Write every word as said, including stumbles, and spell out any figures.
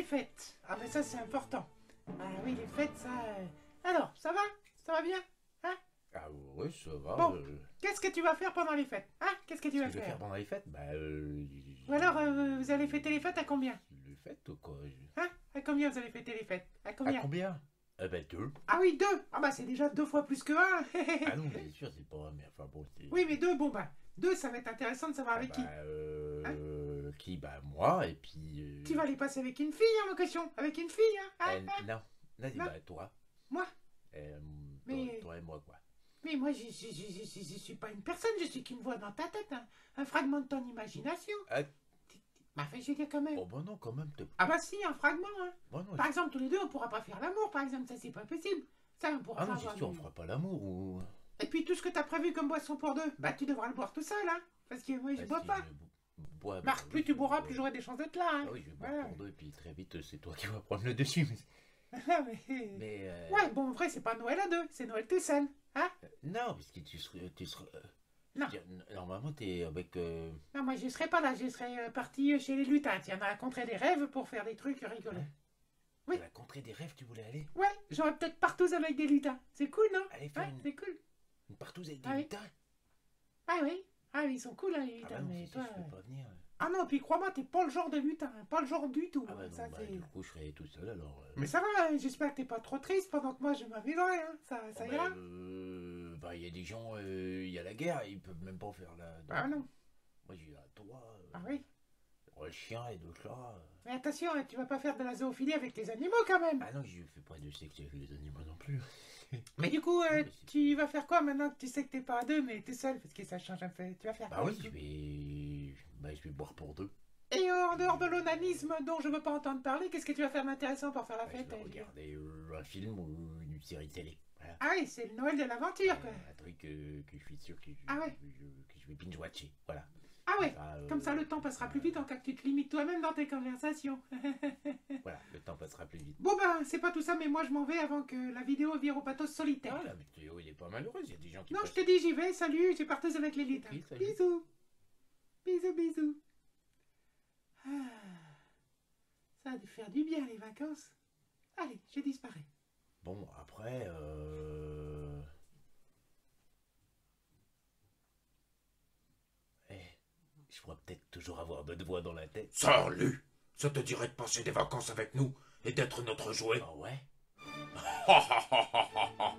fêtes. Ah mais ça c'est important. Ah oui, les fêtes, ça... euh, Alors, ça va? Ça va bien? Hein? Ah ouais, ça va. Bon, euh, qu'est-ce que tu vas faire pendant les fêtes? Hein? Qu'est-ce que tu Ce vas que je vais faire? faire pendant les fêtes, bah euh... Ou alors, euh, vous allez fêter les fêtes à combien? Les fêtes ou quoi? je- Hein? À combien vous allez fêter les fêtes? À À combien? combien? Eh ben deux. Ah oui, deux! Ah bah c'est déjà deux fois plus que un! Ah non, bien sûr, c'est pas... Mais enfin bon, c'est... Oui, mais deux, bon bah, deux, ça va être intéressant de savoir Ah avec bah, qui. euh... Qui? Bah moi, et puis... euh, Tu vas les passer avec une fille, hein, ma question? Avec une fille, hein? Hein? euh, Hein? non, vas-y, Non. bah toi. Moi? Euh, Mais- toi, toi et moi, quoi. Mais moi, je, je, je, je, je- je suis pas une personne, je suis qu'une voix dans ta tête, hein. Un fragment de ton imagination. Ah, Bah, enfin, je veux dire quand même. oh bah non, quand même, t'es... Ah bah si, un fragment, hein. Bah non, Par je- exemple, tous les deux, on pourra pas faire l'amour, par exemple, ça c'est pas possible. Ça, on pourra Ah pas non, c'est avoir sûr, on du- fera pas l'amour ou... Et puis tout ce que t'as prévu comme boisson pour deux, bah tu devras le boire tout seul, hein. Parce que moi, je Bah, bois si pas. je bo- bois, bah, Marc, oui, plus tu je boiras, bois. plus j'aurai des chances d'être là, hein. Ah oui, je vais boire Voilà. pour deux, et puis très vite, c'est toi qui vas prendre le dessus. Mais... Ah, mais... mais, euh, Ouais, bon, en vrai, c'est pas Noël à deux, c'est Noël tout seul, hein. Non, parce que tu serais... Tu serais euh, Non. je veux dire, normalement, t'es avec... euh, Non, moi, je serais pas là, je serais euh, partie chez les lutins, tiens, dans la contrée des rêves pour faire des trucs rigolos. Hein Oui. à la contrée des rêves, tu voulais aller? Ouais, j'aurais peut-être partouze avec des lutins. C'est cool, non? Aller faire Ouais, une, c'est cool. une partouze avec des Ah oui. lutins? Ah oui, ah oui, ils sont cool, hein, les Ah lutins, bah non, mais si, si, toi... je euh, peux pas venir. Ah non, puis crois-moi, t'es pas le genre de lutin, hein, pas le genre du tout. Ah bah hein, non, ça, bah c'est- du coup, je serais tout seul, alors... euh, Mais ça va, hein, j'espère que t'es pas trop triste pendant que moi je m'amuserai, hein. Ça, oh, ça bah, ira? euh, bah, il y a des gens, euh, il y a la guerre, ils peuvent même pas faire la... Ah non, Moi, j'ai à toi, euh, ah oui. le chien et d'autres là... euh. Mais attention, hein, tu vas pas faire de la zoophilie avec les animaux quand même. Ah non, je fais pas de sexe avec les animaux non plus. Mais du coup, euh, mais c'est- tu vas faire quoi maintenant que tu sais que t'es pas à deux, mais t'es seul, parce que ça change un peu. Tu vas faire Bah quoi oui, du je coup vais... Bah, je vais boire pour deux. Et en dehors de l'onanisme dont je veux pas entendre parler, qu'est-ce que tu vas faire d'intéressant pour faire la Bah, je fête? vais euh, regarder euh, un film ou une série télé. Voilà. Ah oui, c'est le Noël de l'aventure, quoi. Euh, un truc euh, que je suis sûr que je, Ah ouais. que je, que je vais binge-watcher. Voilà. Ah ouais, Ça, euh, comme ça le temps passera plus vite en cas que tu te limites toi-même dans tes conversations. Voilà, le temps passera plus vite. Bon ben, c'est pas tout ça, mais moi je m'en vais avant que la vidéo vire au pathos solitaire. Ah, la météo, il est pas malheureux. Il y a des gens qui Non, je passent- te dis, j'y vais, salut, j'ai parteuse avec les lutins. Ok, salut. Bisous. Bisous, bisous. Ah, ça a dû faire du bien les vacances. Allez, je disparais. Bon, après... Euh... Eh, je pourrais peut-être toujours avoir d'autres voix dans la tête. Salut! Ça te dirait de passer des vacances avec nous et d'être notre jouet? Ah ouais? Ha ha ha ha ha ha!